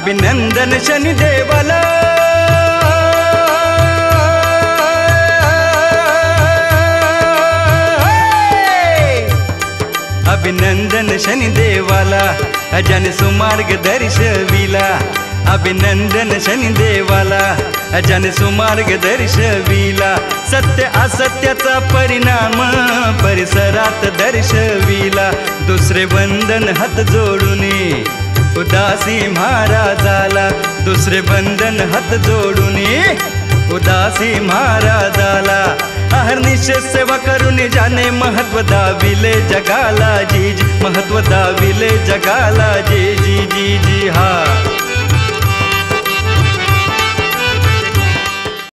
अभिनंदन शनिदेवाला, अभिनंदन शनिदेवाला, ज्याने सुमार्ग दर्शविला। अभिनंदन शनिदेवाला, ज्याने सुमार्ग दर्शविला। सत्य असत्याचा परिणाम परिसरात दर्शविला। दुसरे बंधन हात जोडून उदासी महाराजाला, दुसरे बंधन हात जोडून उदासी महाराजाला। अहर्निश सेवा करून ज्याने महत्व दाविले जगाला, जी जी महत्व दाविले जगाला, जी जी जी जी हा।